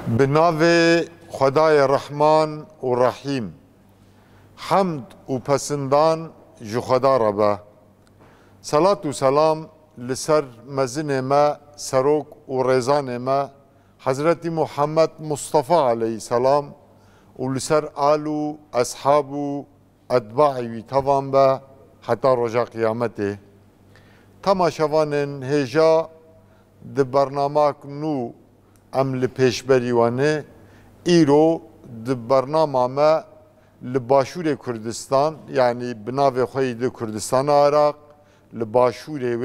بناو خدای رحمان و رحیم حمد و پسندان جو خدا ربه صلاة و سلام لسر مزن ما سروک و رزان ما حضرت محمد مصطفى علیه السلام و لسر آل و اصحاب و اتباعی توان به حتی رجا قیامته تماشوان هجا د برنامه نو ام لپیشبری وانه ایرو د برنامه ما لباشور کردستان یعنی بناو خوید کردستان عراق لباشور و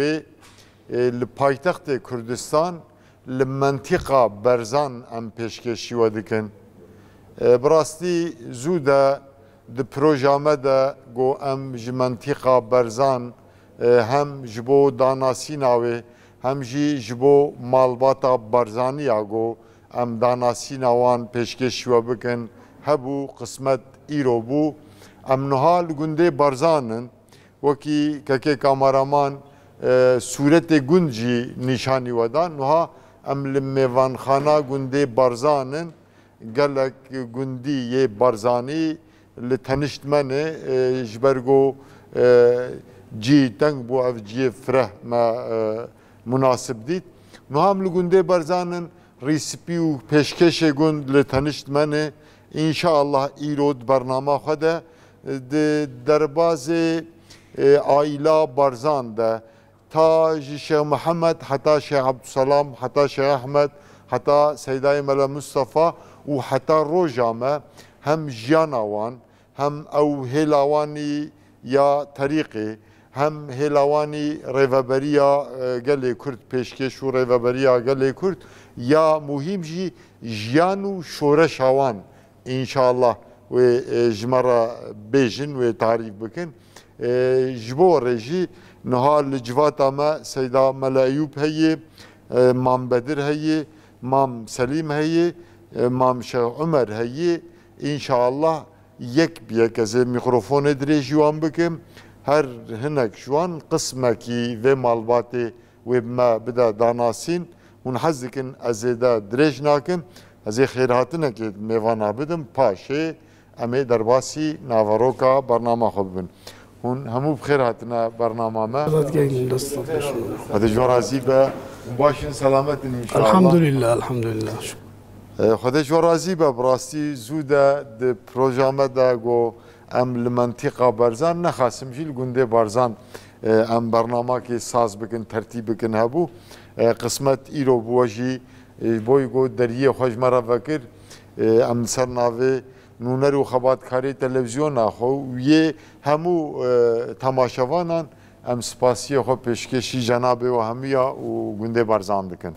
لپایتخت کردستان لمنطقه برزان ام پیشکشی و دکن براستی زوده د پروژامه ده گو ام جمنطقه برزان هم جبو داناسی ناوه هم جبو مالباتا برزانی آگو ام داناسی نوان پیشکش و بکن هبو قسمت ایرو بو ام نهال گنده برزانن وکی که کامرامان صورت گنجی نشانی ودان نها ام لمیوان خانه گنده برزانن گلک گندی یه برزانی لتنشت منه جبرگو جی تنگ بو اف جی فره ما مناسب دید نو هم لگنده برزانن ریسپی و پیشکش گند لتنشت منه انشاءالله ایرود برنامه خوده درباز آیلا برزان ده تا شیخ محمد حتی شیخ عبدالسلام حتی شیخ احمد حتی سیدای ملا مصطفى و حتی روجامه هم جانوان هم او هلاوانی یا طریقی هم هلاوانی ریوبریا گلی کرد پیشکش و ریوبریا گلی کرد یا مهم جی جیان و شورش آوان انشاءالله و جمرا بیجن و تعریف بکن جبو رجی نهال جواتا ما سیدا ملا ایوب هیه مام بدر هیه مام سلیم هیه مام شیخ عمر هیه انشاءالله یک بیک از میکروفون دریجی وان بکم هر هنک جوان قسمه کی و مالباتی و ما بدا داناسین منحزکن از دا دریج ناکم از خیراتنه که میوانا بدم پاشه امی درباسی ناوروکا برنامه خوب بن هون همو بخیراتنا برنامه ما هذا جورازی به باشین سلامت انشاءالله الحمدلله الحمدلله خدا جو راضی به براستی زوده د پروژامه دا گو ام لمنطقه برزان نخواستم جیل گنده برزان ام برنامه که ساز بکن ترتیب بکن هبو قسمت ایرو بواجی بوی گو دریه خوش مرا وکر ام سر ناوه نونر و خبات کاری تلویزیون آخو یه همو تماشاوانان ام سپاسی خو پیشکشی جنابه و همیا و گنده برزان بکن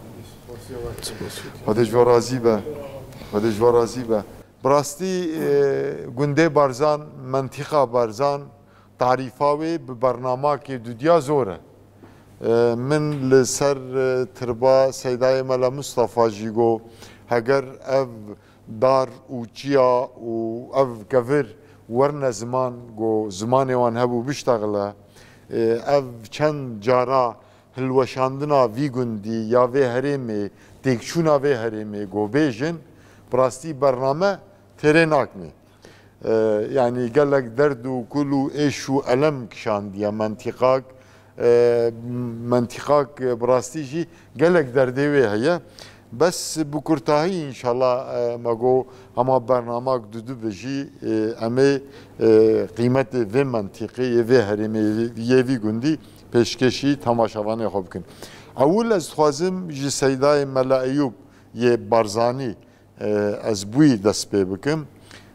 خودش و راضی به خودش و راضی به براستی گنده برزان منطقه برزان تعریفاوی به برنامه که دودیا زوره من لسر تربا سیدای ملا مصطفى جیگو اگر اف دار و چیا و اف کفر ورن زمان گو زمان وان هبو بشتغله اف چند جارا هلوشاندنا وی گندی یا وی هرمی تکشونا وی هرمی گو بیجن براستی برنامه تره ناکمی yani gelek derdu kulu eşu elem kşandiya mantıkak mantıkak brastici gelek derdevi heye bes bu kurtahi inşallah mago ama barnamak dudu beji ame kıymeti ve mantıkı ve herimi yevi gündi peşkeşi tamaşavanı hobkin. Avul az xwazim ji Seydayê Mela Eyûb yê Barzanî ez bûyî dest pê bikim.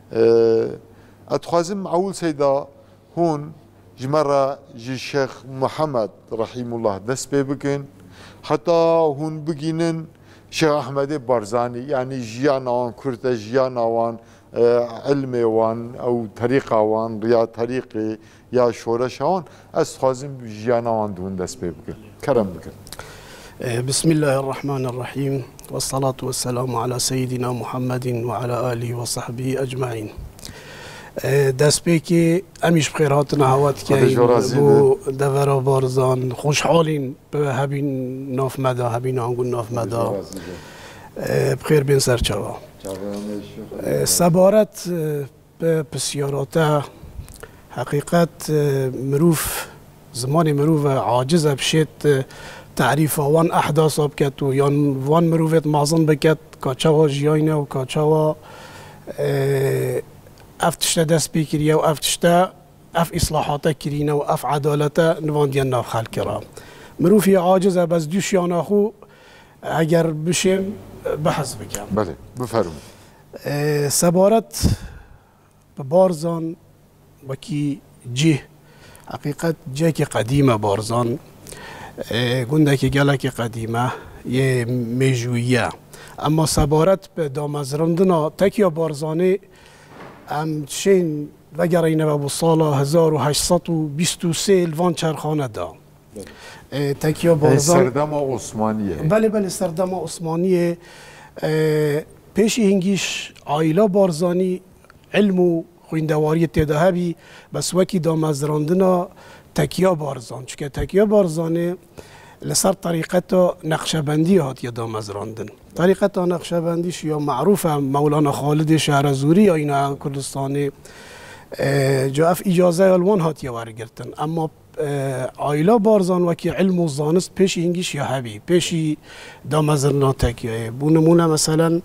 Ez dixwazim Awil Seyda hûn ji me re ji Şeyx Muhemed Rahîmullah dest pê bikin. Heta hûn bigînin Şeyx Ahmedê Barzanî yani jiyana wan Kurd e jiyana wan ilmê wan ew terîqa wan riya terîqê ya şoreşa wan ez dixwazim jiyana wan di hûn dest pê bikin. Kerem bikin. بسم الله الرحمن الرحيم والصلاة والسلام على سيدنا محمد وعلى آله وصحبه أجمعين دست بکی امیش بخیراتنا هوات که بو دورا بارزان خوشحالین به هبین ناف مدا هبین آنگون ناف مدا بخیر بین سر چاوا سبارت به پسیاراتا حقیقت مروف زمان مروف عاجز بشید تعریف وان احداث بکت و یان وان مروفت مازن بکت کاچاوا جیاینه و کاچاوا افتشتا دست بکریه و افتشتا اف اصلاحاتا کرینه و اف عدالتا نوان دیان ناف خلق کرا مروفی عاجزه بس دوشیان اخو اگر بشیم بحث بکم. بله بفرمون. سبارت بارزان وکی جه حقیقت جه که قدیمه بارزان گنده که گله که قدیمه یه میجویه اما سبارت به دامزرندنا تکیا بارزانه همچین وگر اینه و سال 1823 الوان چرخانه دا تکیا بارزان سردم عثمانیه. بله سردم عثمانیه. پیشی هنگیش عائله بارزانی علم و خویندواری تدهبی بس وکی دامزراندنا تکیا بارزان چون تکیا بارزانه لسر طریقتا نقشبندی هات یا دامزراندن طریقتا نقشبندیش یا معروفه مولانا خالد شهرزوری یا اینا کردستانی جا اف اجازه الوان هات یا ورگرتن اما عائله بارزان وکی علم و زانست پیشی هنگیش یا هبی پیشی دامزراندنا تکیه بونمونه مثلا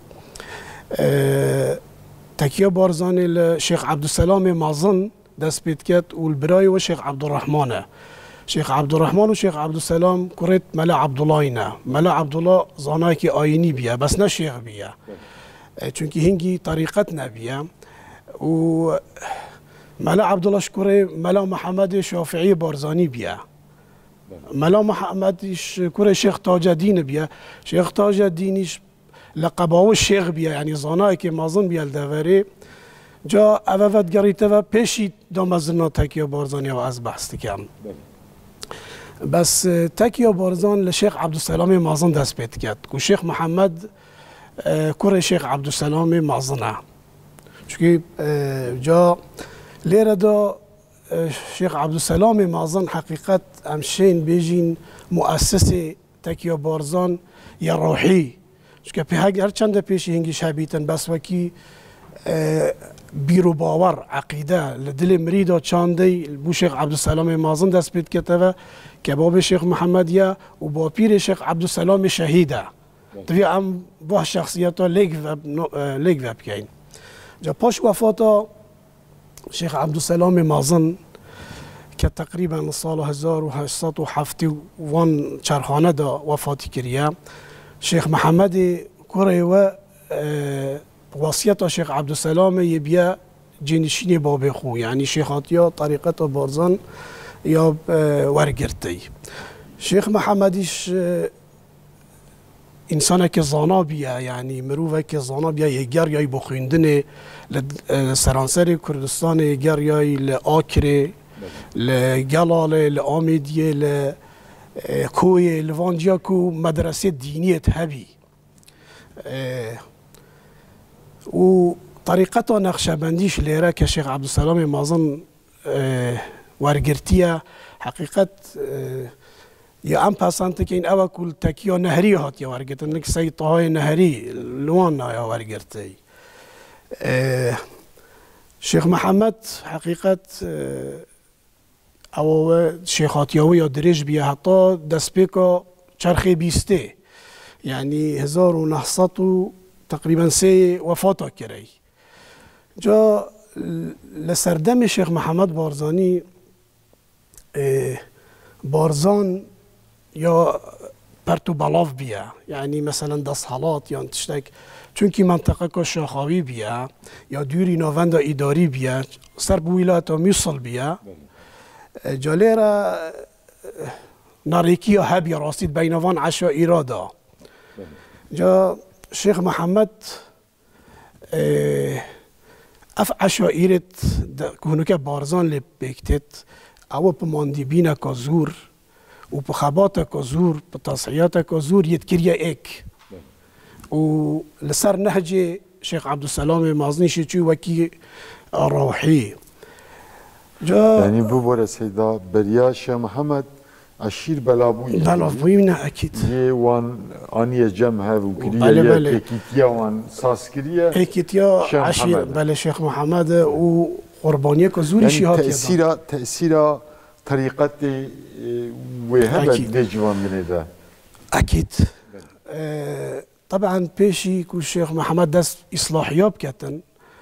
تکیه بارزانی لشیخ عبدالسلام مازن دست بید کرد و البرای و شیخ عبدالرحمانه شیخ عبدالرحمن و شیخ عبدالسلام کرد ملا عبدالله نه ملا عبدالله زانایی که آینی بیا بس نه شیخ بیا چونکه هنگی طریقت نبیا و ملا عبدالله شکره ملا محمد شافعی بارزانی بیا ملا محمد شکره شیخ تاج الدین بیا شیخ تاج الدینش لقباو شیخ بیا یعنی زانایی که مازن بیال دوره جا اوفت گریته و پیشی دامزرنا تکیا بارزانی و از بحث کم بس تکیا بارزان لشیخ عبدالسلام مازن دست پید کرد و شیخ محمد کره شیخ عبدالسلام مازنه چونکه جا لیره دا شیخ عبدالسلام مازن حقیقت همشین بیجین مؤسس تکیا بارزان یا روحی چونکه پیهاگ هر چند پیشی هنگیش هبیتن بس وکی بیرو باور عقیده لدل مریدا چانده بو شیخ عبدالسلام مازن دست پید کتوه که باب شیخ محمدیه و با پیر شیخ عبدالسلام شهیده توی هم با شخصیت ها لیگ وب کهین جا پاش وفاتا شیخ عبدالسلام مازن که تقریبا سال 1871 چرخانه دا وفاتی کریه شیخ محمد کره و وصیت شیخ عبدالسلام یه بیا جنشین باب خو یعنی شیخات یا طریقت بارزان یا ورگرتی شیخ محمدیش انسان که زانا بیا یعنی مروفه که زانا بیا یه گر یای بخویندن سرانسر کردستان یه گر یای لآکره لگلاله لآمیدیه لکوی لوانجیا کو مدرسه دینیت هبی و طریقتا نقشبندیش لیره که شیخ عبدالسلام مازن ورگرتیه حقیقت یا ام پسنده که این اوه کل تکیا نهری هات یا ورگرتن نک سید طاهای نهری لوان یا ورگرتی شیخ محمد حقیقت او شیخاتیاوی یا درش بیا حتی دست بیکا چرخی بیسته یعنی 1900 تقریبا 3 وفاتا کری جا لسردم شیخ محمد بارزانی بارزان یا پرتو بلاف بیا یعنی مثلا دست حالات یا تشتک چونکی منطقه که شاخاوی بیا یا دوری نوند اداری بیا سر بویلات و میصل بیا جاله را ناریکی ها هبی راستید بینوان عشائی را دا جا شیخ محمد اف عشائرت کنو که بارزان لی بکتت او پا ماندیبین که زور و پا خبات که زور پا تصحیات که زور ید کریه ایک و لسر نهج شیخ عبدالسلام مازنیشی چوی وکی روحی یعنی بو باره سیدا بریا شیخ محمد عشیر بلابوی بلابوی نه اکید یه وان آنی جمع هفو کریه بله یا بله اکیتیا وان ساس کریه اکیتیا شیخ عشیر محمد. بله شیخ محمد و قربانی که زوری یعنی شیهات تأثیر طریقت وهبت أكيد. ده جوان بنده اکید طبعا پیشی که شیخ محمد دست اصلاحیاب کتن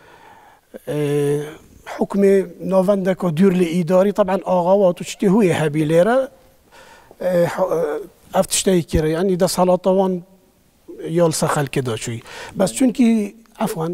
حكم نوفندك ودير لإداري طبعا آغاوات وشتي هو هبيليرا افتشتي كيرا يعني ده سلاطوان يالسا خل كده شوي بس چونكي عفوا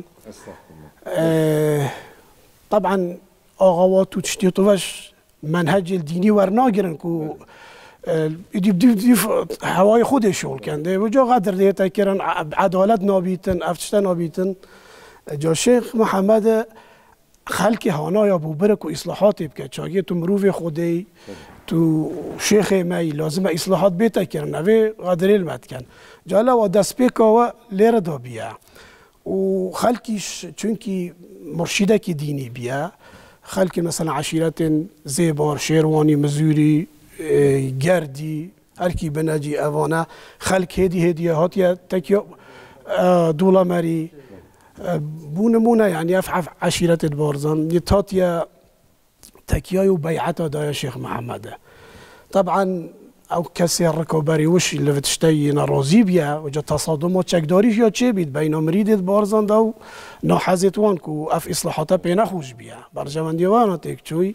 طبعا آغاوات وشتي طوش منهج الديني ورناگرن كو بدي هواي خود شغل كان ده وجا قدر ديتا كيرن عدالت نابيتن افتشتا نابيتن جا شيخ محمد خلق هانا ابو برك واصلاحات بك چاگه تو مروف خودی تو شیخ می لازم اصلاحات بیتا کرن اوی قادر المت کن جالا و دست پیکا و لیر دا بیا و خلقیش چونکی مرشده کی دینی بیا خلق مثلا عشیرت زیبار شیروانی مزوری گردی هر کی بنجی اوانه خلق هدیه هاتیا تکیا دولا مری بونمونه يعني افعف عشيرة البارزان يتاتيا تكياي وبيعته دا شيخ محمد طبعا او كسي الركوبري وش اللي بتشتي نرازي بيا وجا تصادمات چكداريش يا چه بيت بين مريد البارزان دا ناحزت وانكو اف اصلاحاته بينا خوش بيا برجمان ديوانا تكچوي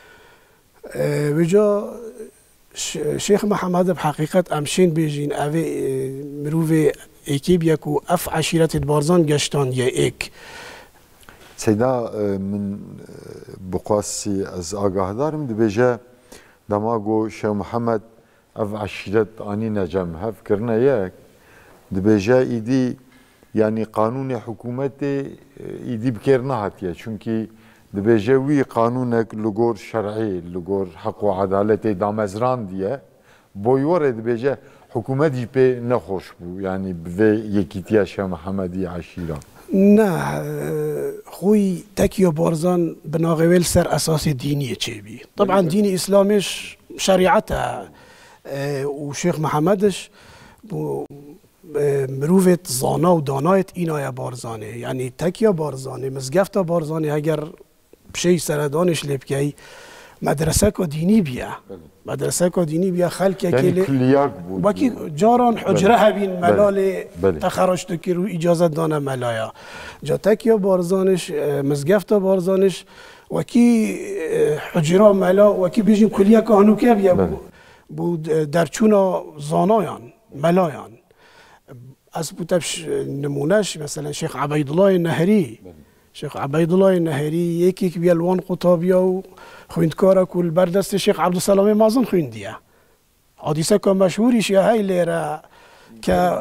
وجا شيخ محمد بحقيقة امشين بيجين اوي مروفي ايكيب يكو اف عشيرة البارزان گشتان يا ايك سيدا من بقاسي از آگاه دارم دبيجا دماغو شيخ محمد اف عشيرة اني نجم هف كرنا ياك دبيجا ايدي يعني قانون حكومتي ايدي بكيرنا هاتيا چونكي دبيجا وي قانونك لغور شرعي لغور حق وعدالتي دامزران ديه بويور دبيجا حکومتی به نخوش بود یعنی به یکیتی شیخ محمدی عشیره نه خوی تکیه بارزان بناغویل سر اساس دینی چه بی طبعا دین اسلامش شریعته و شیخ محمدش مروفت زانا و دانایت اینای بارزانه یعنی تکیه بارزانه مزگفت بارزانه اگر بشی سردانش لبکی مدرسه کو دینی بیا مدرسه کو دینی بیا خلق یعنی کلیاک بود باکی جاران حجره هبین ملال تخرجت که رو اجازت دانه ملایا جا تکیا بارزانش مزگفت بارزانش وکی حجره ملا وکی بیجین کلیاک هنو که بیا بود درچونا زانایان ملایان از بودش نمونش مثلا شیخ عبیدالله نهری شیخ عبیدالله نهری یکی که بیالوان قطابیا و خویندکارا کل بردست شیخ عبدالسلام مازن خویندیه حادثه که مشهوریش یا های لیره که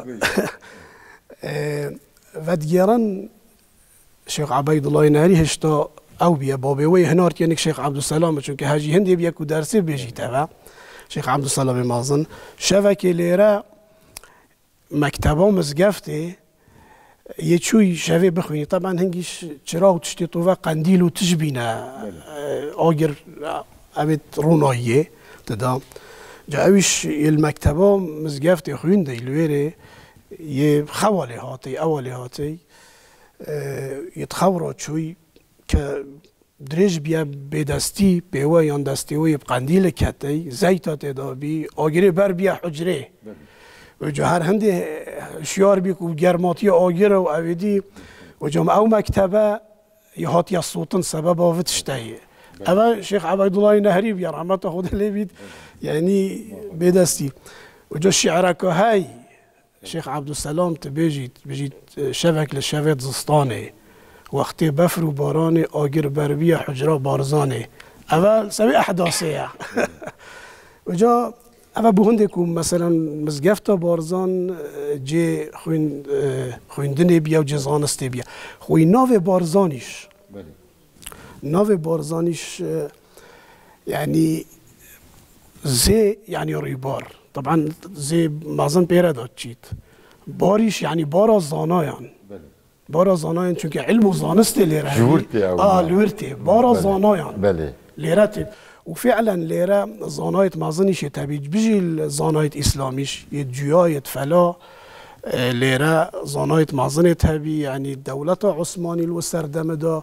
ودگیران شیخ عبیدالله نهری هشتا او بیا بابوی هنار که شیخ عبدالسلام چون که حاجی هندی بیا که درسی بیجیته و شیخ عبدالسلام مازن شوه که لیره مکتبا مزگفته یه چوی شوی بخوینی طبعا هنگیش چراغ تشتی طوفه قندیل و تشبینه آگر اوید روناییه تدا جا اویش المکتبا مزگفت خوینده الویره یه خواله هاتی اوله هاتی یتخورا چوی که درج بیا بدستی بیوه یان دستی وی قندیل کتی زیتا تدا بی آگره بر بیا حجره و جا هر هنده شیار بی که گرماتی آگیر و اویدی و جا او مکتبه یه هاتی صوتن سبب آفتش تایه اما شیخ عبیدالله نهری بیا رحمت خود لیبید یعنی بدستی و جا شعره که های شیخ عبدالسلام تبیجید شبک لشوید زستانه وقتی بفر و باران آگیر بر بیا حجره بارزانه اول سوی احداثه و جا اما بهنده که مثلا مزگفت بارزان جه خویندن بیا و جه زانسته بیا خوی ناو بارزانیش ناو بارزانیش یعنی زی یعنی ریبار طبعا زی مازن پیره داد چید باریش یعنی بارا زانایان بارا زانایان چون که علم و زانسته لیره جورتی لورتی بارا زانایان بله لیرتی وفعلا ليرة زانايت مازنيش تبيج بيجي الزانايت إسلاميش يتجويت فلا ليرة زانايت مازنيت هبي يعني الدولة عثماني الوسردم دا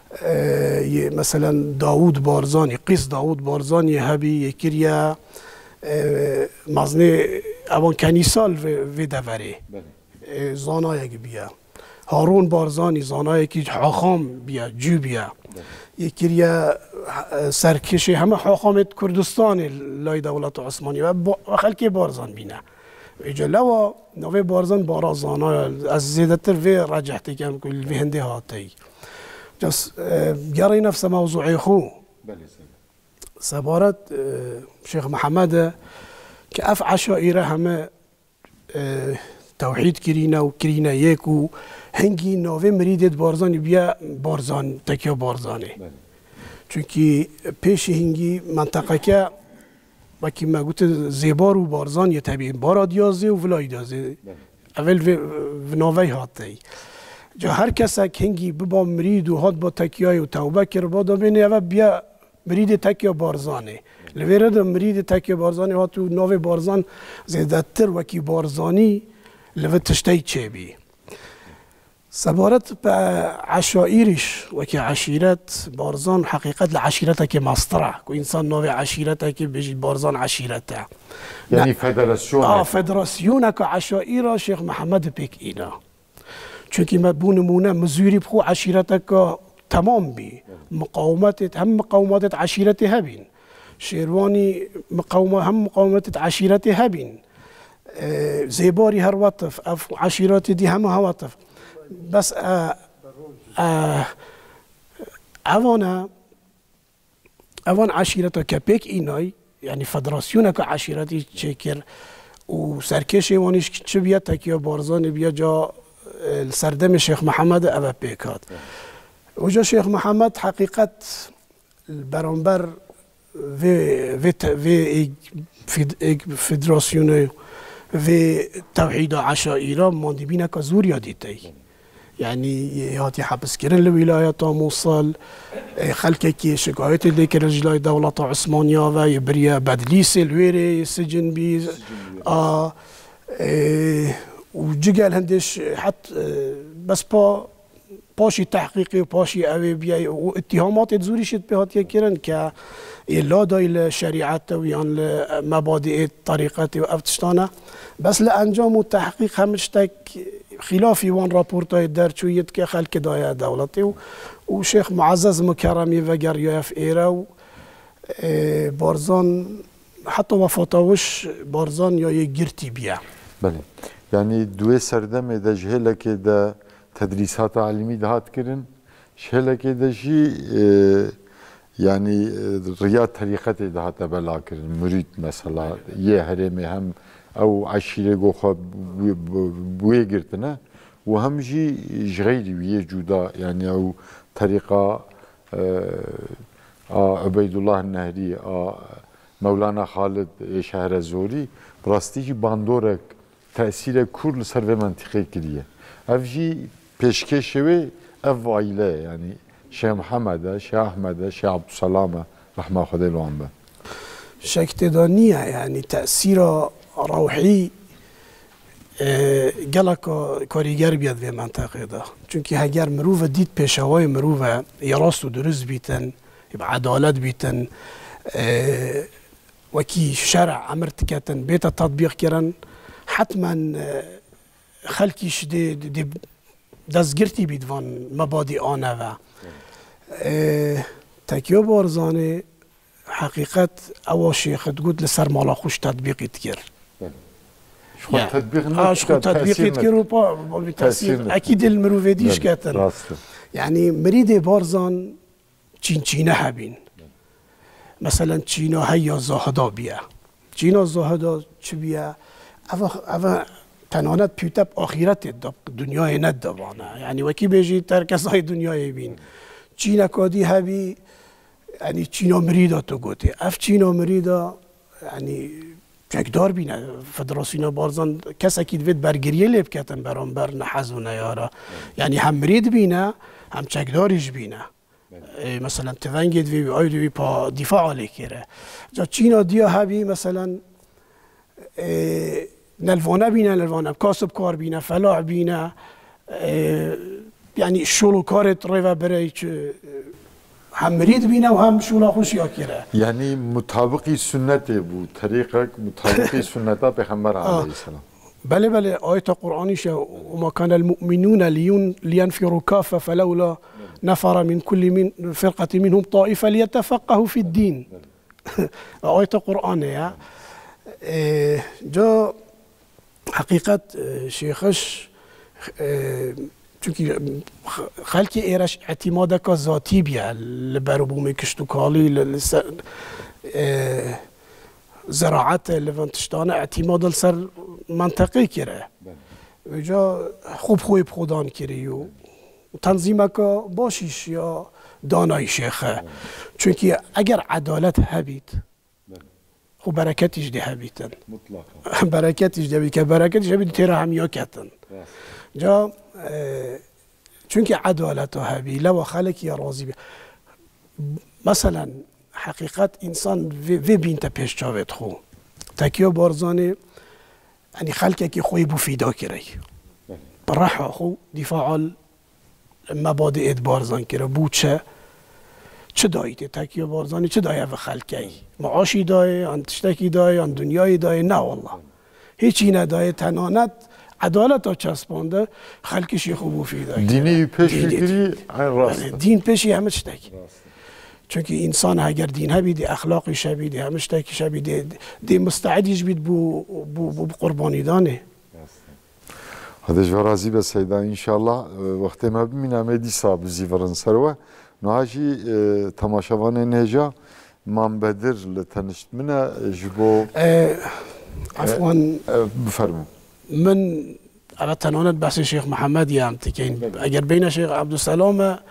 مثلا داود بارزاني قيس داود بارزاني هبي يكريا مازني اوان كنيسال في دفره زانایک بیا هارون بارزانی زانایکی حاخام بیا جو بیا یکیریا سرکشی همه حاخامت کردستان لای دولت عثمانی و خلکی بارزان بینه اجلا نوی بارزان بارا زانای از زیادتر وی رجحتی کم کل وی هنده هاتی جس گری نفس موضوعی خو سبارت شیخ محمد که اف عشائره همه توحید کرینا و کرینا یک و هنگی نوی مریدت بارزانی بیا بارزان تکیا بارزانه چونکی پیش هنگی منطقه که وکی ما گوت زیبار و بارزان یه طبیعی بارا دیازه و ولای دیازه اول و نوی هاتی جا هر کس هنگی ببا مرید و هات با تکیای و توبه کر بادا بینه اول بیا مرید تکیا بارزانه لویرد مرید تکیا بارزانه هات و نوی بارزان زیده تر وکی بارزانی لفت تشتي تشابي سبارت بعشائرش وكي عشيرة بارزان حقيقة لعشيرتك مصطرع كو إنسان نوع عشيرتك بيجي بارزان عشيرته يعني فدراسيون فدراسيونك عشائر شيخ محمد بيك إينا چونكي ما بونمونا مزوري بخو عشيرتك تمام بي مقاومات هم مقاومات عشيرتي هبين شيرواني مقاومة هم مقاومات عشيرتي هبين زيباري هر وطف اف عشيراتي دي هم هوطف بس اوان عشيرتا كبيك ايناي يعني فدراسيونا كعشيرتي تشكر وسركشي وانيش تشبيا تكيا بارزان بيا جا السردم الشيخ محمد ابا بيكات وجا شيخ محمد حقيقة البرامبر في فدراسيوني في توحيد عشائره ماندي بينا كزوريا ديتي يعني هاتي حبس كرن الولايات موصل خلكك شكايت اللي كرجلاي دولة عثمانية ويبريا بدليس الويري سجن بي وجيجال هندش حتى بس باشي تحقيقي وباشي اوي بيا واتهامات تزوري شد بهاتي كرن ك لا داي الشريعة ويان مبادئ طريقة وافتشتانه بس لانجام والتحقيق همشتك خلافي وان رابورتاي درچويت که خلق دايا دولتي وشيخ معزز مكرمي وگر ياف ايرا بارزان حتى وفاتاوش بارزان يا يگرتي بيا بله يعني دوي سردم ده جهلك ده تدريسات علمي دهات كرن شهلك ده شي يعني رياض طريقة دهات بلا كرن مريد مثلا هرمي هم او عشيره گوخا بوی گرتنه و هم جي جغيري ويه جودا يعني او طريقة عبيد الله النهري مولانا خالد شهر الزوري براستي جي باندورك تأثير كل سر منطقه كريه اف جي پیشکش وی اف عائله يعني شيخ محمد شيخ احمد شيخ عبد السلام رحمه خدا لهم شكتدانية يعني تأثير روحی گلک کاریگر بیاد به منطقه ده چونکه اگر مروف دید پیشوای مروف یراست و درست بیتن عدالت بیتن وکی شرع امر تکتن بیت تطبیق کرن حتما خلکیش دی دستگرتی بیدوان مبادی آنه و تکیه بارزانه حقیقت اوا شیخ تقول لسر مالا خوش تطبیقیت کرد شو تطبيق شو تطبيق يذكروا بالتأثير أكيد المروفيديش كاتن يعني مريد بارزان تشينا هبين مثلا تشينا هيا زاهدا بيا تشينا زاهدا شو بيا أفا تنانت بيوتاب آخرت دنيا ندوانا يعني وكي بيجي تركز هاي دنيا يبين تشينا كادي هبي يعني تشينا مريدا تقولي أف تشينا مريدا يعني چکدار بینه فدراسیون بارزان کسی که دوید برگریه لیب کتن برانبر نحز و نیاره یعنی هم مرید بینه هم چکداریش بینه مثلا تونگید وی آید وی پا دفاع علی کره جا چینا دیا هبی مثلا نلوانه بینه نلوانه کاسب کار بینه فلاح بینه يعني شغل كارت ريفا بريك هم مريد بينا وهم شغل خوش ياكره يعني مطابقي سنته بو طريقك مطابقي سنته پیغمبر عليه السلام بله بله آية قرآني وما كان المؤمنون لينفروا كافة فلولا نفر من كل فرقة منهم طائفة ليتفقهوا في الدين آية قرآنية جا حقيقة شيخش چونکی خلکی ایرش اعتماد که ذاتی بیا لبرو بومی کشتوکالی زراعت لونتشتانه اعتماد سر منطقی کره و جا خوب خوب خودان کری و تنظیم که باشیش یا دانای شیخه چونکی اگر عدالت هبید خب برکتش ده هبیتن مطلقا برکتش ده هبید که برکتش هبید تیره هم یا کتن جا چونکه عدالت و هبیله و خلق یا راضی بی مثلا حقیقت انسان وی بین تا پیش چاوید خو تکیه بارزانه یعنی خلقه که خوی بفیدا کری برحا خو دفاع مبادئ بارزان کره بود چه دایید تکیه بارزانه چه دایه و خلقه معاشی دایه آن تشتکی دایه آن دنیای دایه نه والله هیچی ندایه تنانت عدالت ها چسبانده خلقش خوب و فیده دینی پیش فکری راست دین پیشی همه چتکی چونکه انسان اگر دین هبید اخلاقش هبید همه چتکیش هبید دی مستعدیش بید بو قربانی دانه هذا جو راضی به سیدا انشالله وقت ما ببینم دی صاحب زیورن سروه نهاجی تماشاوان نهجا من بدر لتنشت منه جبو عفوا بفرمو من على تنانت بحث الشيخ محمد يام تكين اگر بين الشيخ عبد السلام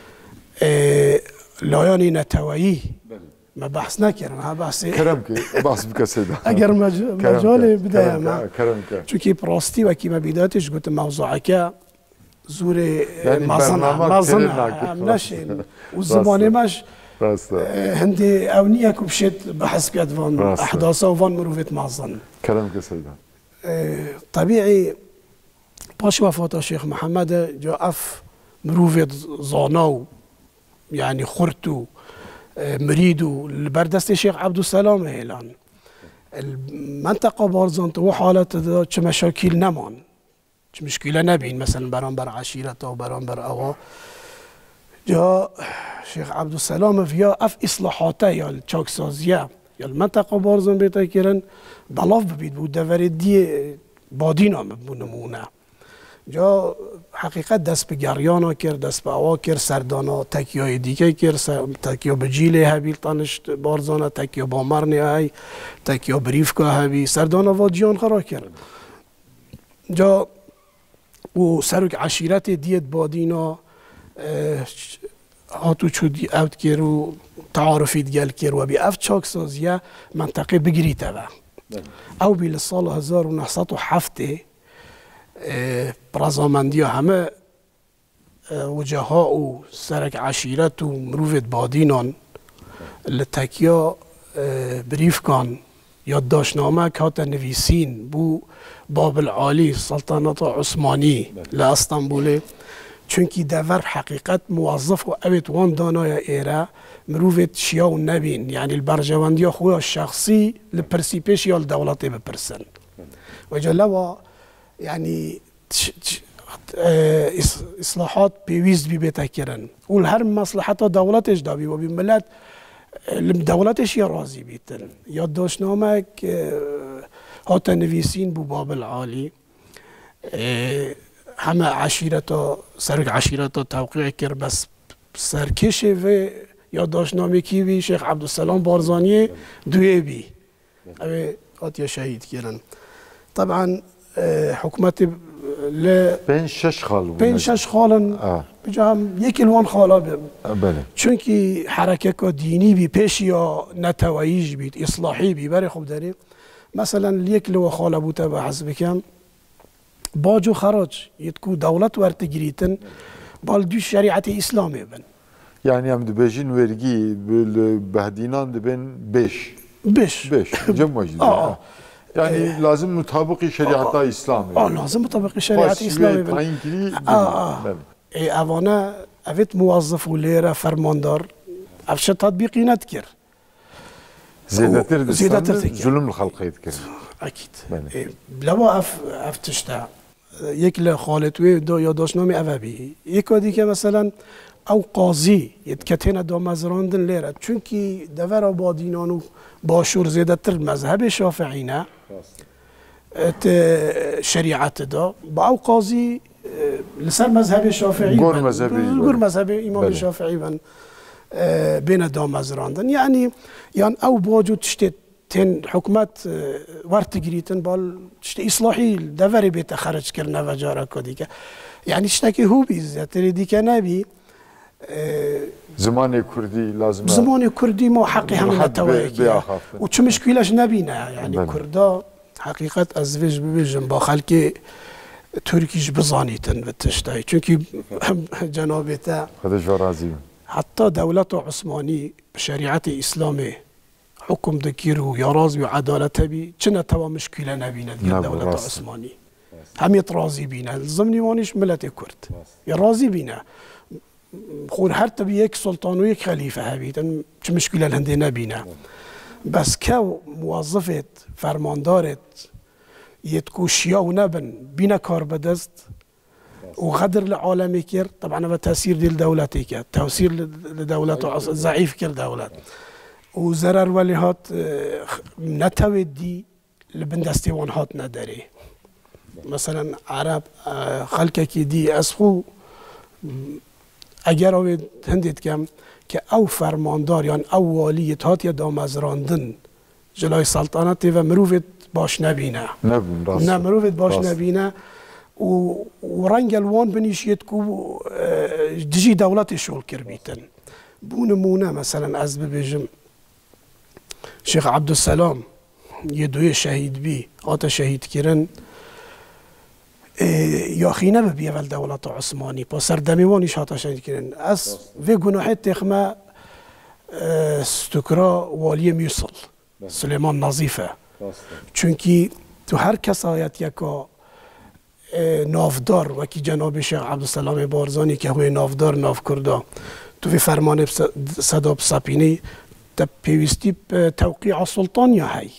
لایانی نتوایی ما بحث نکردم ها بحث کرم که بحث بکسیده اگر مجال بدایم کرم که چونکی پراستی و کی مبیداتش گفت موضوع که زور یعنی مازن نشین و زمانه مش هندي اونيه كبشت بحث كاد فان احداثه وفان مروفت مازن كلام كسيده طبيعي باش وفاة الشيخ محمد جاء اف مروفت زاناو يعني خرتو مريدو البردست الشيخ عبد السلام هيلان المنطقه بارزانت و حالت چه مشاكل نمان چه مشكله نبين مثلا برانبر عشيرته و برانبر اوا جا شيخ عبد السلام فيا اف اصلاحاته یا چاکسازیه یا المنطقه بارزان بیتا کرن بلاف ببید بود دور دی بادینا بونمونه جا حقیقت دست به گریانا کرد دست به اوا کرد سردانا تکیای دیگه کرد تکیا به جیل هبیل تانشت بارزانه تکیا با مرنی های تکیا بریف که هبی سردانا وادیان خرا کرد جا و سرک عشیرت دیت بادینا هاتو چودی اوت کر و تعارفیت گل کر و بی اف چاک سازیه منطقه بگریته و او بیل سال 1907 برازامندی همه وجه ها و سرک عشیرت و مروفت بادینان لتکیا بریف کان یادداشتنامه که هات نویسین بو باب العالی سلطنت عثمانی لاسطنبول چونکی دور حقیقت موظف و اوید وان دانای ایره مروفت شیا و نبین یعنی البرجواندی خوی شخصی لپرسی پیش یا الدولتی بپرسن و جلوه یعنی اصلاحات پیویز بی بیتا کرن و هر مصلحت دولتش دابی و بی ملت دولتش یا راضی بیتن یادداشتنامه که هات نویسین بو باب العالی همه عشیرتا سرک عشیرتا توقیع کرد بس سرکش و یادداشتنامه کی بی شیخ عبدالسلام بارزانی دوی بی اوه آتیا شهید کردن طبعا حکومت بین شش خال بین شش خالن بجام یک الوان خالا بله چونکی حرکت دینی بی پیش یا نتواییج بید اصلاحی بی بره خوب داریم مثلا یک لو خالا بوده به حسب کم باج و خراج یتکو دولت ورت گریتن بال دو شریعت اسلامی بن يعني هم دبيجين ورقي بالبهدينان دبن بيش بش جمع جدا يعني لازم مطابق شريعة إسلامي لازم مطابق شريعة إسلامي تعيين كذي أوانا أفيت موظف وليرة فرماندار أفش تطبيقي نذكر زيادة ظلم الخلق يذكر أكيد لو أفتشتا يك خالد وي دو ياداش نامي أفابي يكادي که مثلا او قاضی یتکتین دامزراندن لیره چونکی دور آبادینانو باشور زیده تر مذهب شافعی نه شریعت دا با او قاضی لسر مذهب شافعی گور مذهب امام شافعی بن بین دامزراندن یعنی او باجو تشتت تن حکومت ورت گریتن بال تشت اصلاحی دوری بیت خرج کرنه و جاره کدی که یعنی تشتکی هو بیزتری دی که نبی زمان كردي لازم زمان كردي ما حقي هم نتوائك وش مشكلة نبينا يعني كردا حقيقة أزواج ببيجن با خلق تركيش بزانيتن بتشتاي چونكي جنابتا خدش ورازي حتى دولة عثماني بشريعة إسلامي حكم دكيرو يراز وعدالة بي چنا توا مشكلة نبينا ديال دولة عثماني هم يترازي بينا الزمني وانيش ملت كرد يرازي بينا خور هر تبي یک سلطان و یک خلیفه هبیدن چه مشکلی هنده نبینه بس که موظفت فرماندارت یتکو شیا و نبن بینه کار بدست و غدر لعالمی کرد طبعا به تاثیر دیل دولتی کرد تاثیر لدولت ضعیف کرد دولت و ضرر ولی هات نتوید دی لبندستی وان هات نداره مثلا عرب خلقه که دی اسخو اگر اوید هندید کم که او فرماندار یا او والی هات یا دامزراندن جلای سلطنت و مروفت باش نبینه نه مروفت باش نبینه و رنگ الوان بنیشید که دجی دولت شغل کر بیتن بو نمونه مثلا از ببیجم شیخ عبدالسلام یه دوی شهید بی آتا شهید کرن یا خینه ببیه ول دولت عثمانی با سردمیوانیش هاتا شهید کرن از و گناهت تخمه ستکرا والی میوصل سلیمان نظیفه چونکی تو هر کسایت یکا نافدار وکی جناب شیخ عبدالسلام بارزانی که هوی نافدار ناف کرده تو في فرمان صدا بسابيني تبيوستي توقيع السلطان يا هاي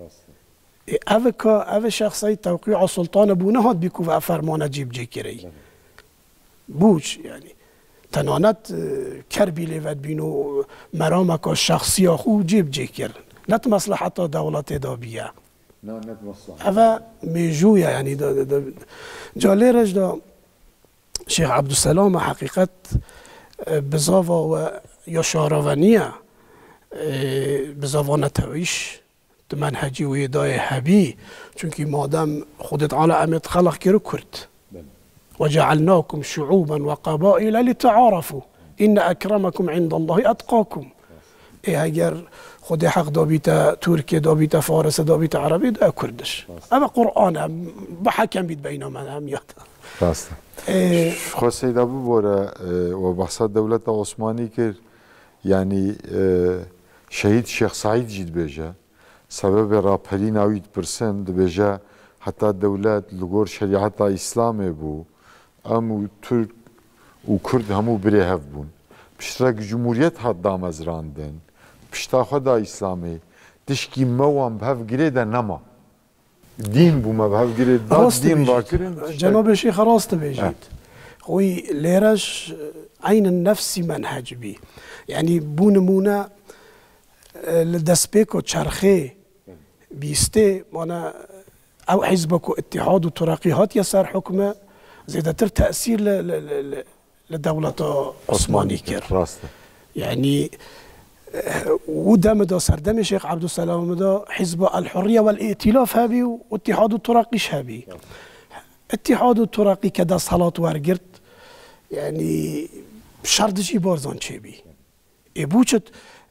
أو شخصي توقيع السلطان بونه هاد بيكو في فرمان جيب جيكري بوش يعني تنانت كربي لفت بينو مرامك الشخصي أخو جيب جيكر نت مصلحة دولة دابية لا نت مصلحة أو ميجويا يعني جالي رجدا شيخ عبد السلام حقيقة بزاوا و یا شاروانیه بزاوا نتویش تو منهجی و ایدای هبی چونکی مادم خودت على امت خلق کرو کرد و جعلناكم شعوبا و قبائل لتعارفوا ان اکرمکم عند الله اتقاكم اگر خود حق دابیت ترکی دابیت فارس دابیت عربی دا کردش اما قرآن بحکم بید بین من هم یاد راسته خواست ابو بوره و بحثات دولت عثمانی که یعنی شهید شیخ سعید جید بیجه سبب راپری ناوید پرسند بیجه حتی دولت لگور شریعت اسلامی بو امو ترک و کرد همو بره هف بون پشترک جمهوریت حد دامزراندن پشتا خدا اسلامی تشکی موام بهف گره ده نما دين بوما بهاف جريد داد دين باكرين جناب الشيخ راست بيجيد خوي ليرش عين النفس منهج بي يعني بونمونا لدسبيكو تشرخي بيستي وانا او حزبكو اتحاد وتراقيات يسار حكمه زيادة تأثير لدولة عثماني كر يعني وده مدى سردم الشيخ عبد السلام مدى حزب الحرية والائتلاف هابي واتحاد التراقيش هابي اتحاد التراقي كدا صلاة ورقرت يعني شردش بارزان چه بي بوچت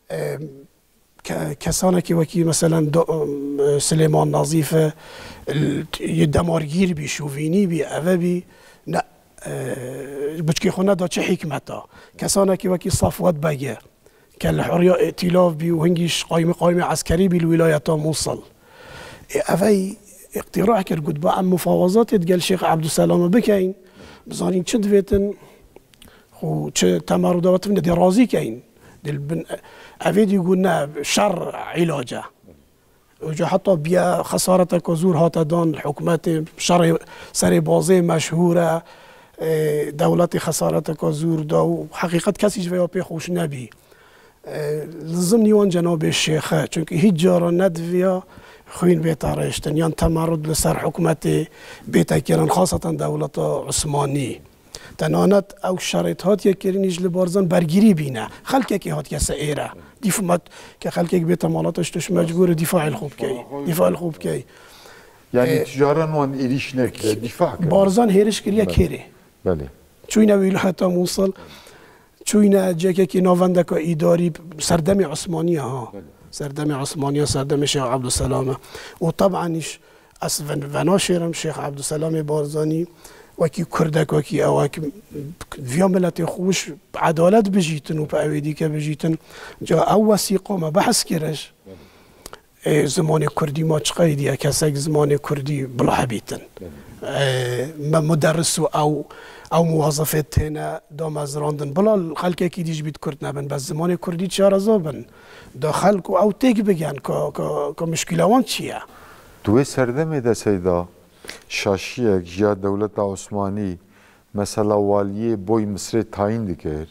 کسانه که وکی مثلا سلیمان نظیف یه دمارگیر بی شوینی بی اوه بی نه بچکی خونه دا چه حکمتا کسانه که وکی صفوت بگه که الحرية ائتلاف بي وهنجيش قائمة عسكري بالولايات موصل أفاي اقتراح كر قد بقى مفاوضات قال شيخ عبد السلام بكين بزانين شد فيتن خو تمردات من دي رازي كين دل بن أفيد يقولنا شر علاجه وجا حتى بيا خسارة كزور هاتا دان الحكومات شر سري بازي مشهورة دولتي خسارة كزور دا حقيقة كسيش فيها بيخوش نبي لازم نيوان جناب الشيخ چونك هیچ جارا ندويا خوين بيتارشتن يان تمرد لسر حكومة بيتاكيران خاصة دولة عثماني تنانت او شرط هات يكيرينيش لبارزان برگيري بينا خلقه كي هات كسا ايره دفاع که خلقه بيت مالاتش توش مجبور دفاع الخوب كي يعني تجارا وان ايريش نكره دفاع بارزان هيرش كريا كيري بله چوينا ولايات موصل چوينا جاكي كي نوفندك اداري سردم عثمانيه ها سردم عثمانيه سردم شيخ عبد السلام وطبعا اس فناشرم شيخ عبد السلام بارزاني وكي كردك وكي اواك في ملت خوش عدالت بجيتن وباويدي كبجيتن جا او وثيقه ما بحث كرش زمان كردي ما تشقيدي كسك زمان كردي بلا حبيتن مدرس او موظفت هنا دام از راندن بلا خلق کی دیج بیت کرد نبن بس زمان کردی چهار زابن دا خلق او تک بگن که مشکلوان چیه دوی سردمه ده سیدا شاشیک یا دولت عثمانی مثلا والیه بوی مصر تعیین دکر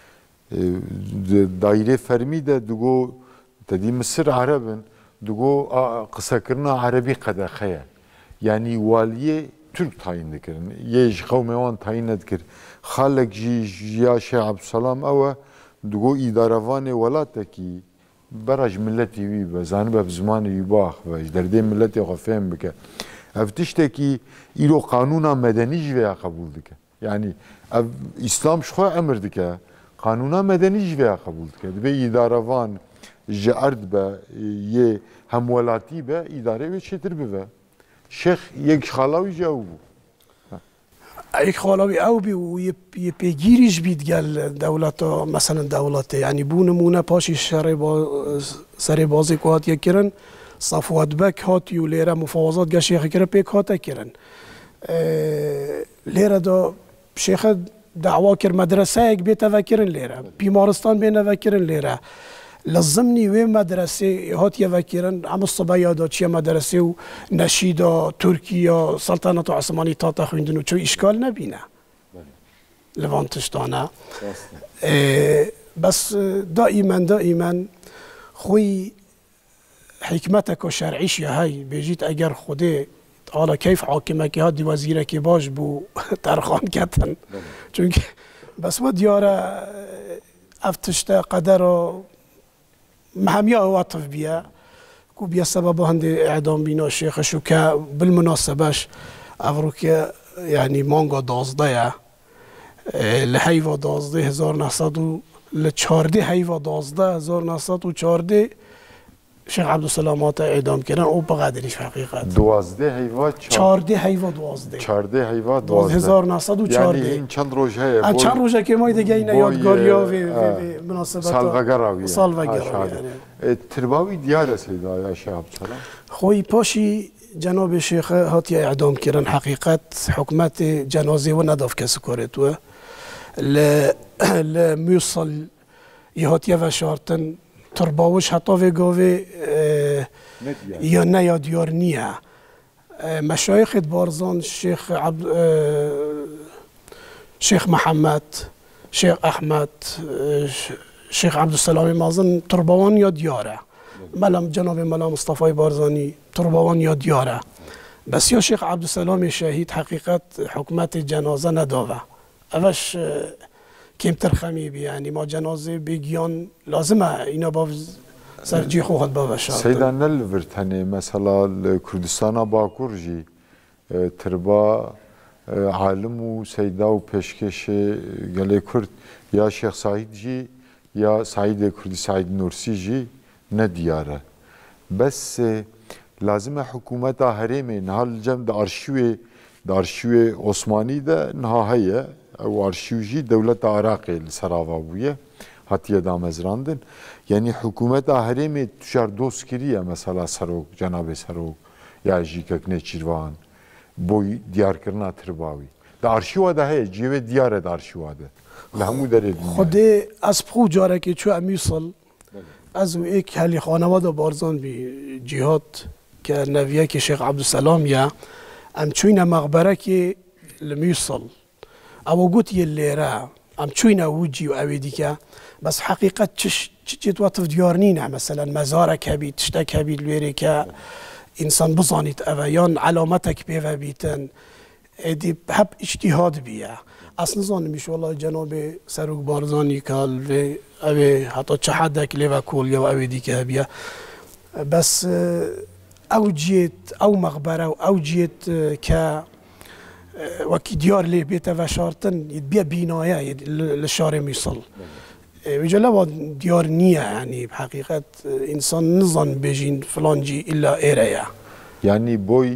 دایره فرمی ده دگو تدی مصر عربن دگو قصه کرنا عربی قدخه یعنی والیه Türk tayin dikirin. Yeş kavmevan tayin edikir. Halek ya Şeyh Abdüsselam ava dugo idaravane velateki baraj milleti vi ve zanbe zamanı yubah ve derde milleti xafem bike. Eftişteki ilo kanuna medeni jveya kabul dike. Yani İslam şoğa emir dike. Kanuna medeni jveya kabul dike. Ve idaravan jard be ye hemvelati be idare ve çetir be. شيخ يك خالاوي جاوبو اي خالاوي او بي ويبيجيريش بيت قال دولته مثلا دولته يعني بونمونه باشي سري بازي كوات يكرن صفوات بك هات يوليرا مفاوضات قال شيخ كره بيك هات كرن ليرا دو شيخ دعوا كر مدرسه يك بيتفكرن ليرا بيمارستان بينفكرن ليرا لازمني وين مدرسة هات يفكرن عم الصبايا دا چيا مدرسة ونشيدا تركيا سلطنة عثماني تاتا خويندنو چو إشكال نبينا لفانتشتانا بس دائما خوي حكمتك وشرعيش يا هاي بيجيت أجر خده على كيف حاكمك هادي وزيرك باش بو ترخان كتن چونك بس ما ديارة افتشتا قدر مهمية عواطف بيا كو بيا سبب هند اعدام بينا الشيخ شو كا بالمناسبة افروكيا يعني مانغا دازده لهيفا دازده 1900 لچارده هيفا دازده 1914 شيخ عبد السلام اعدام كردن او بقدرش حقيقة 12 هيفا 14 هيفا 12 14 هيفا 12 1914 يعني این چند روزه هست چند روزه که ما دیگه اینا یادگاریا و مناسبت سالوگراوی یعنی ترباوی دیار سیدا یا شیخ عبدالسلام خوی پاشی جناب شیخ هاتی اعدام کردن حقیقت حکمت جنازه و نداف کس کارت و لمیوصل یهاتی و شارتن ترباوش حتی و گاوه یا نه یا دیار نیه مشایخ بارزان شیخ محمد شیخ احمد شیخ عبدالسلام مازن تربوان یا دیاره جناب ملا مصطفی بارزانی تربوان یا دیاره بس یا شیخ عبدالسلام شهید حقیقت حکمت جنازه نداوه اوش کمتر خمی بی یعنی ما جنازه بگیان لازمه اینا با سرجی خواهد با بشار سیدان نلورتنی مثلا کردستان باکور جی تربا عالم و سیدا و پیشکش گله کرد یا شیخ سعید جی یا سعید کردی سعید نورسی جی ندیاره بس لازم حکومت هرمی نهال جمع د ارشیو دارشیو عثمانی ده نهایه او آرشیوجی دولت عراقی لسراوا بویه هاتیه دامزراندن یعنی حکومت هرمی تشار دوست کریه مثلا سروک جناب سروک یا جیکک نچیروان بوی دیار کرنا ترباوی در آرشیو ده هی جیوه دیاره در آرشیو ده لهمو داره خود از پخو جاره که چو امیوصل از او ایک حالی خانواده بارزان بی جهاد که نویه که شیخ عبدالسلام یا ام چوین مغبره که لمیوصل او گوت یه لیره ام چوین وجی و اویدی که بس حقیقت چیت وطف دیارنینه مثلا مزارک هبید تشتک هبید لویره که انسان بزانید اویان علامتک بیوه بیتن ادی هب اجتهاد بیه اصلا زانمیش والله جناب سروک بارزانی کال و اوی حتی چه حدک لیوه کول یا اوی دیگه بیه بس او جیت او مغبره او جیت که وکی دیار لی بیته و شارتن بیا بینایه لشار میصل ویجا لبا دیار نیه یعنی بحقیقت انسان نظن بجین فلان جی الا ایره یعنی بوی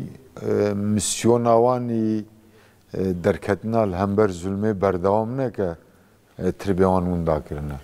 مسیوناوانی درکتنا لهمبر ظلمه بردوام نه که تربیان وندا کرنه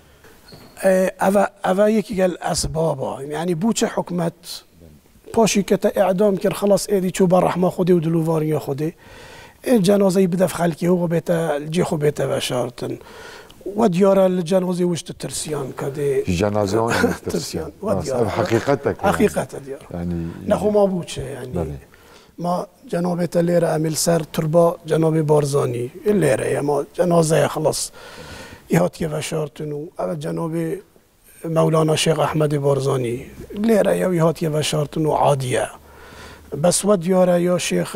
اوه یکی گل اسبابا یعنی بوچه حکمت پاشی که تا اعدام کرد خلاص ایدی چوبا رحمه خودی و دلوواری خودی جنازه بدف خلکی هو بیتا الجيخو بیتا وشارتن و دیاره الجنازه وشت ترسیان کده جنازه اون ترسیان حقیقتك حقیقت دیار یعنی نخو ما بوچه یعنی ما جناب تلیر عمل سر تربا جناب بارزانی لیره ما جنازه خلاص یهات و شارتنو اول جناب مولانا شیخ احمد بارزانی لیره یا یهات و شارتنو عادیه بس و دیاره یا شیخ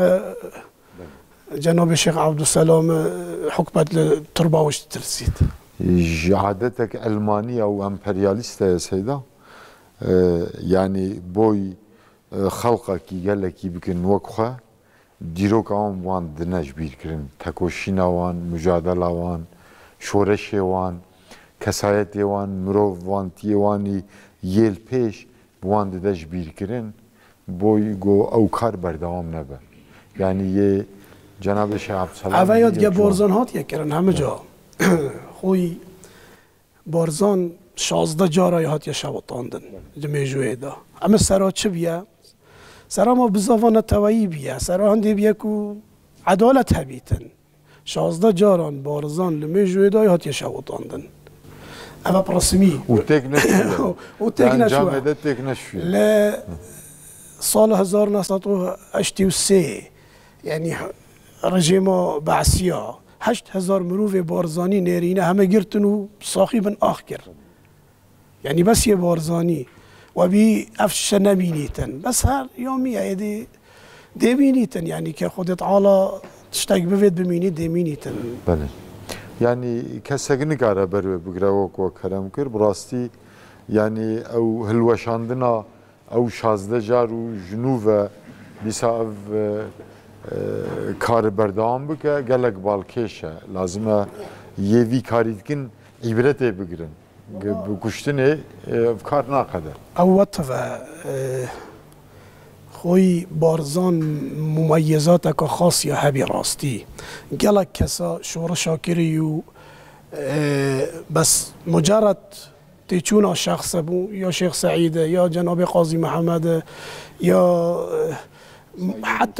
جناب شیخ عبدالسلام حکمت تربا وش ترسید عادتك الماني او امبرياليست يا سيدا يعني بوي خلقه کی گله کی بکن وکخه دیروک آن وان دنج بیر کرن تکوشینا وان مجادله وان شورش وان کسایت وان مرو وان تیوانی یل پیش وان دنج بیر کرن بوی گو او کار بردوام نبه یعنی یه جناب شیخ عبدالسلام اوایات گه بارزان هات یک کرن همه جا خوی بارزان 16 جارای هات یا شبطاندن جمیجوه دا اما سرا چه بیه سرا ما بزاوان توایی بیه سرا هنده بیه که عدالت هبیتن 16 جاران بارزان لمیجوه دا هات یا شبطاندن اما پرسمی و تک نشوه و تک نشوه تک نشوه سال 1983 یعنی رژیم بعثیا 8000 مروف بارزانی نرینه همه گرتن و ساخی بن آخ کرد یعنی بس یه بارزانی و بی افش نبینیتن بس هر یومیه دی بینیتن یعنی که خودت عالا تشتاق بفید ببینید دی بینیتن بله یعنی کسی نکاره بر بگروک و کرم کرد براستی یعنی او هلوشاندنا او 16 جار و جنوب بیسا کار بردام بکه گلک بالکشه لازمه یوی کاری کن عبرت بگیرن بکشتنه کار ناقده او وطفه خوی بارزان ممیزات که خاصی هبی راستی گلک کسا شور شاکری و بس مجرد تیچونا شخص بو یا شیخ سعیده یا جناب قاضی محمد یا حتى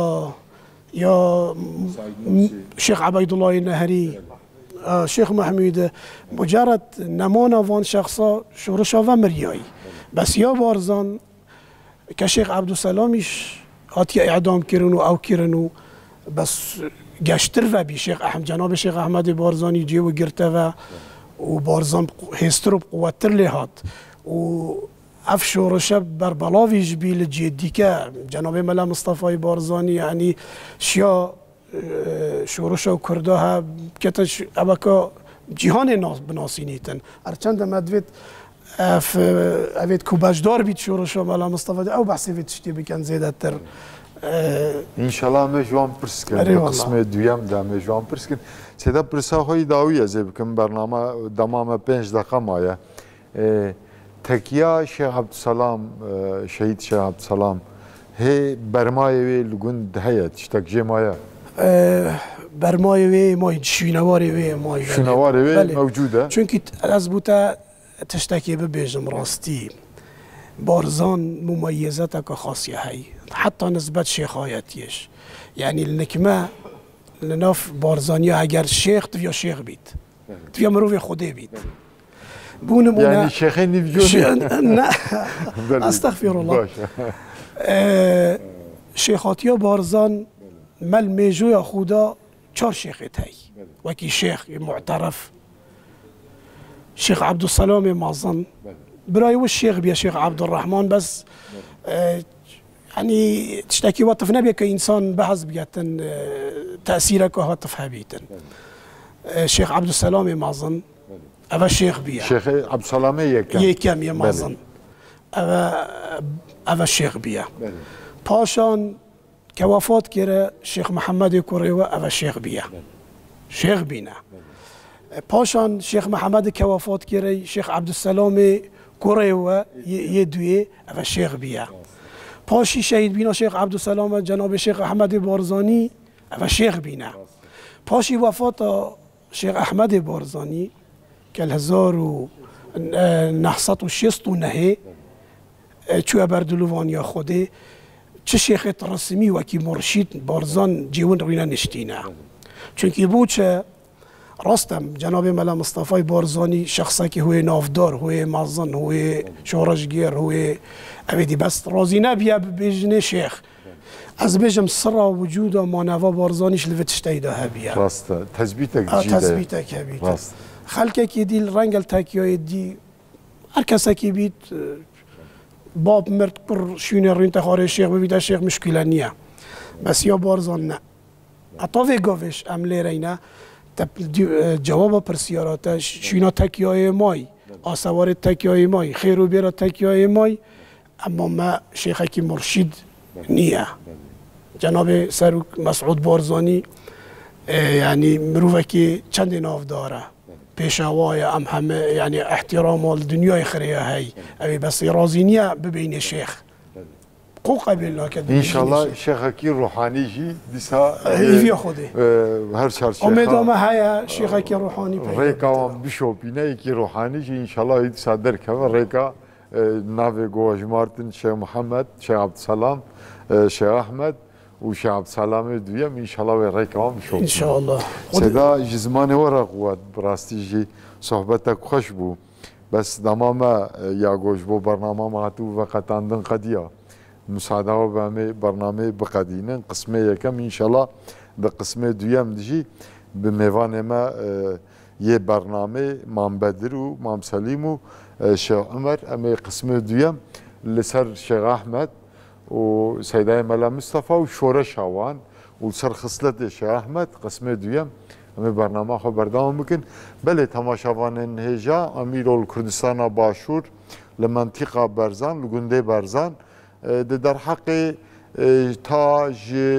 يا شيخ عبيد الله النهري شيخ محمود مجرد نمونا وان شخصا شورشا و مرياي بس يا بارزان كشيخ عبد السلامش هاتي اعدام كرنو او كرنو بس گشتر و بي شيخ احمد جناب شيخ احمد بارزاني جيو گرته و بارزان هسترو قوتر لهات و اف شورشه بر بلاویش بیل جدی که جناب ملا مصطفی بارزانی یعنی شیا شورشه و کرده ها کتش ابکا جهان ناس بناسینیتن هرچند مدوید اوید کوباجدار بید شورشه ملا مصطفی او بحثی وید شتی بکن زیده تر انشالله مجوان پرسکن قسم دویم ده مجوان پرسکن سیده پرسا های داوی ازی بکن برنامه دمام 5 دقیقه مایه تکیه شیخ عبدالسلام شهید شیخ عبدالسلام هي برمایه لگند هيا تشتاق جمايا برمای وی مای شینواری وی مای شنواره وی موجوده چونکی از بوتا تشتکی ببیجم راستی بارزان مميزاتك خاصية هي حتى نسبة شيخايتيش يعني النكمة لناف بارزانيا اگر شيخ تفيا شيخ بيت تفيا مروفي خودي بيت بون يعني شيخين يفجون استغفر الله شيخاتيا بارزان مل ميجو خدا 4 شيخت هي وكي شيخ معترف شيخ عبد السلام مازن براي والشيخ بيا شيخ عبد الرحمن بس يعني تشتكي وطف نبي كإنسان بحث بيتن تأثيرك وهطفها بيتن شيخ عبد السلام مازن أبا الشيخ بيا شيخ عبد السلام يكم يا مازن أبا الشيخ بيا باشان كوافات كره شيخ محمد كوريوا أبا الشيخ بيا شيخ بينا باشان شيخ محمد كوافات كره شيخ عبد السلام كوريوا يدوي أبا الشيخ بيا پاشی شهید بینا شیخ عبدالسلام جناب شیخ احمد بارزانی و شیخ بینا پاشی وفات شیخ احمد بارزانی که 1969 چوه بردلوانیا خوده چه شیخ رسمی و کی مرشید بارزان جیون روینا نشتینه چونکه بود چه راستم جناب ملا مصطفی بارزانی شخصی که هوی نافدار هوی مازن هوی شورشگیر هوی اویدی بس رازی نبیه بجنه شیخ از بجم سرا وجود و مانوا بارزانیش لفتشتایی ده هبیه راسته تثبیتک جیده تثبیتک هبیده خلکه که دی رنگل تکیای دی هر کسی که بید باب مرد پر شونه رینت خاره شیخ ببیده شیخ مشکله نیه بس یا بارزان نه اطافه گوش عمله رینه جواب پرسیارات شینا تکیای مای آسوار تکیای مای خیر و بیرا تکیای مای اما ما شیخکی مرشید نیه جناب سروک مسعود بارزانی یعنی مروفه که چند ناف داره پیشوای ام همه یعنی احترام و دنیای خریه هی اوی بس رازی نیه ببین شیخ قبل ان شاء الله شيخك روحاني جي ديسا في خوده هر شهر شيخ اميدوما هيا شيخك روحاني ريكا بشوبينا كي روحاني جي ان شاء الله يدسا درك ريكا نافي جواج مارتن شيخ محمد شيخ عبد السلام شيخ احمد وشيخ عبد السلام دويم ان شاء الله ريكا بشوب ان شاء الله سدا جزماني ورا قوات براستي جي صحبتك خوش بو بس دماما يا جوج بو برنامه ماتو وقت عندن قديه مساعده و برنامه بقدینن قسمه یکم انشالله به قسمه دویم دیجی به میوان ما یه برنامه مام بدر و مام سلیم و شیخ عمر اما قسمه دویم لسر شیخ احمد و سیدای ملا مصطفی و شورش هوان و سر خصلت شیخ احمد قسمه دویم اما برنامه خو بردام بکن بله تماشاوان هجا امیر الکردستان باشور لمنطقه برزان لگنده برزان در حق تا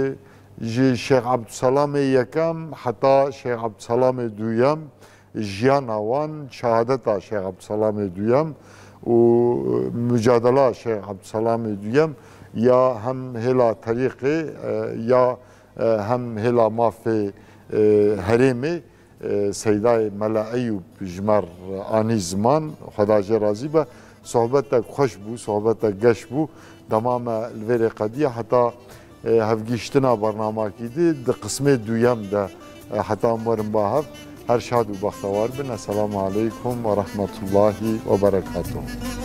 شیخ عبدالسلام یکم حتی شیخ عبدالسلام دویم جیان آوان شهادت شیخ عبدالسلام دویم و مجادله شیخ عبدالسلام دویم یا هم هلا طریق یا هم هلا مافی حریم سیدای ملا ایوب جمر آنی زمان خدا جی راضی به صحبتك خوش بو صحبتك گش بو تمام الفيري قضيه حتى هفجيشتنا برنامج جديد ده قسمه دويم ده حتى امورن باهف هر شاد و بختوار بن السلام عليكم ورحمه الله وبركاته